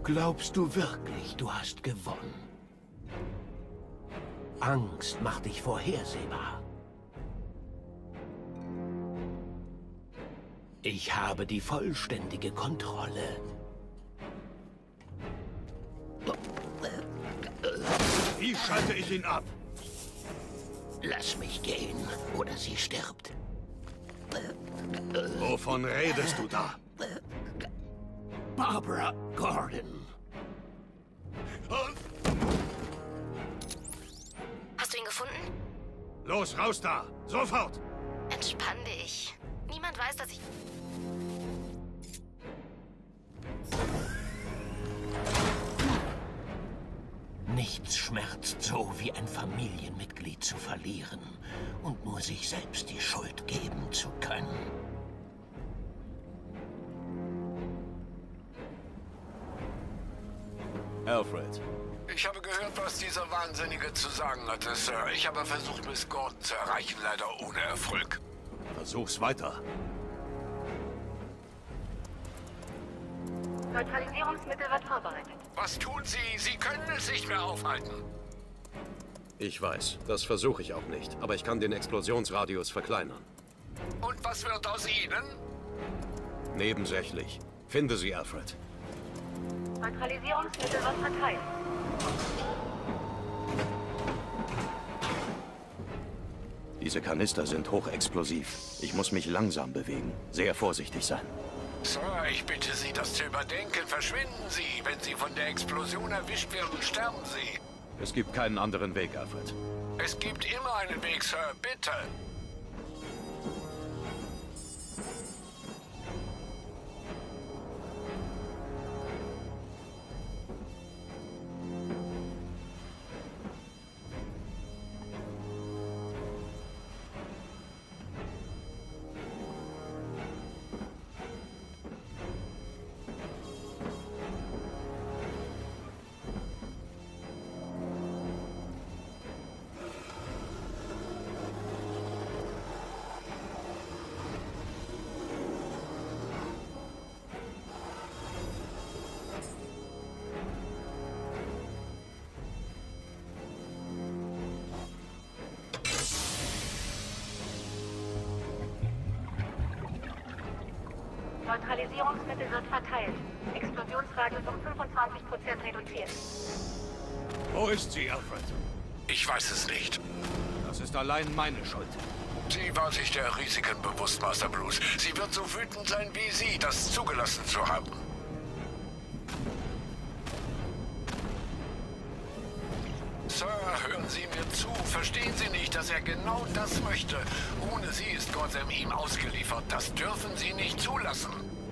Glaubst du wirklich, du hast gewonnen? Angst macht dich vorhersehbar. Ich habe die vollständige Kontrolle. Wie schalte ich ihn ab? Lass mich gehen, oder sie stirbt. Wovon redest du da? Barbara Gordon. Hast du ihn gefunden? Los, raus da! Sofort! Entspann dich. Niemand weiß, dass ich... Nichts schmerzt so, wie ein Familienmitglied zu verlieren und nur sich selbst die Schuld geben zu können. Alfred. Ich habe gehört, was dieser Wahnsinnige zu sagen hatte, Sir. Ich habe versucht, Miss Gordon zu erreichen, leider ohne Erfolg. Versuch's weiter. Neutralisierungsmittel wird vorbereitet. Was tun Sie? Sie können es nicht mehr aufhalten. Ich weiß, das versuche ich auch nicht, aber ich kann den Explosionsradius verkleinern. Und was wird aus Ihnen? Nebensächlich. Finde sie, Alfred. Neutralisierungsmittel wird verteilt. Diese Kanister sind hochexplosiv. Ich muss mich langsam bewegen. Sehr vorsichtig sein. Sir, ich bitte Sie, das zu überdenken. Verschwinden Sie. Wenn Sie von der Explosion erwischt werden, sterben Sie. Es gibt keinen anderen Weg, Alfred. Es gibt immer einen Weg, Sir. Bitte. Neutralisierungsmittel wird verteilt. Explosionsradius um 25% reduziert. Wo ist sie, Alfred? Ich weiß es nicht. Das ist allein meine Schuld. Sie war sich der Risiken bewusst, Master Bruce. Sie wird so wütend sein wie Sie, das zugelassen zu haben. Sir, hören Sie mir zu. Verstehen Sie nicht, dass er genau das möchte? Ohne Sie ist Gotham ihm ausgeliefert. Das dürfen Sie nicht zulassen.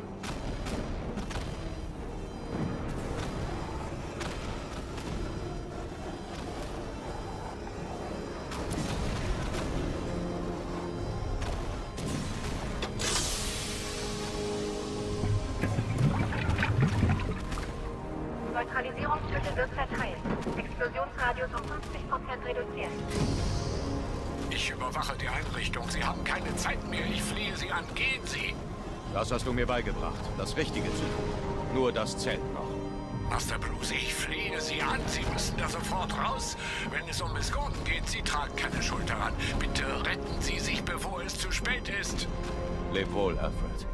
Neutralisierungsmittel wird verteilt. Explosionsradius um 50% reduziert. Ich überwache die Einrichtung. Sie haben keine Zeit mehr. Ich flehe Sie an. Gehen Sie! Das hast du mir beigebracht, das Richtige zu tun. Nur das zählt noch. Master Bruce, ich flehe Sie an. Sie müssen da sofort raus. Wenn es um Miss Gordon geht, Sie tragen keine Schuld daran. Bitte retten Sie sich, bevor es zu spät ist. Leb wohl, Alfred.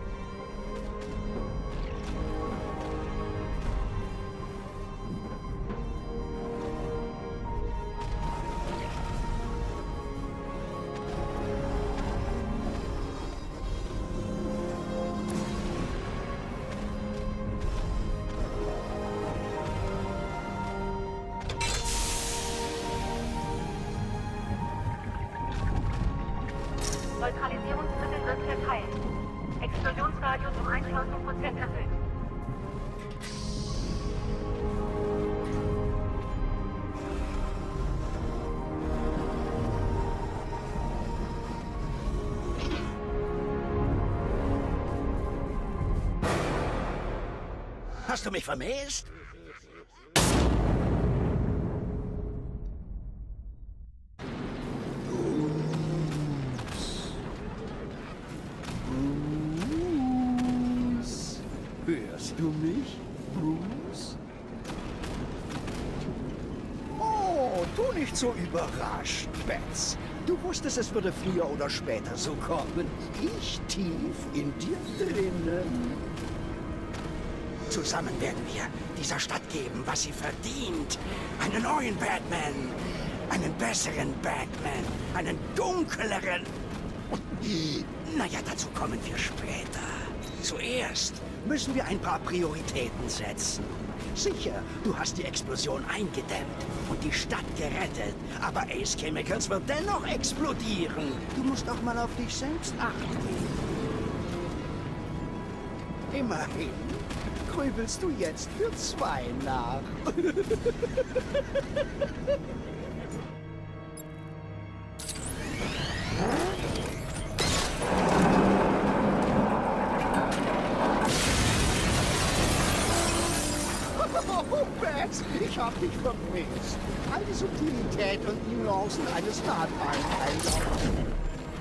Neutralisierungsmittel wird verteilt. Explosionsradius um 1000% erhöht. Hast du mich vermisst? Bruce? Hörst du mich, Bruce? Tu nicht so überrascht, Bets. Du wusstest, es würde früher oder später so kommen. Ich tief in dir drinnen. Zusammen werden wir dieser Stadt geben, was sie verdient. Einen neuen Batman. Einen besseren Batman. Einen dunkleren. Naja, dazu kommen wir später. Zuerst müssen wir ein paar Prioritäten setzen. Sicher, du hast die Explosion eingedämmt und die Stadt gerettet. Aber Ace Chemicals wird dennoch explodieren. Du musst auch mal auf dich selbst acht geben. Immerhin grübelst du jetzt für 2 nach. Oh, Bats, ich hab dich vermisst. All die Subtilität und Nuancen eines Nahballen-Einlaufs.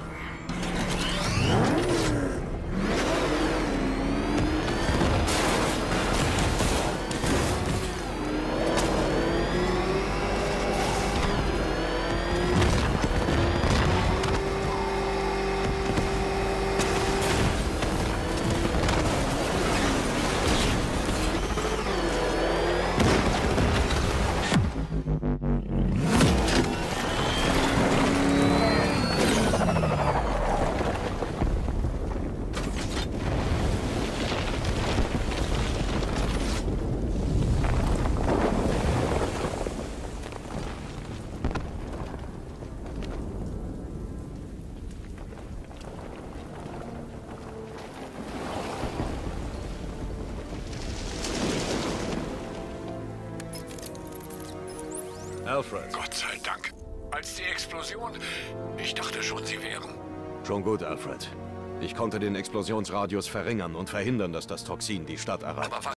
Alfred. Gott sei Dank. Als die Explosion... Ich dachte schon, sie wären... Schon gut, Alfred. Ich konnte den Explosionsradius verringern und verhindern, dass das Toxin die Stadt erreicht. Aber was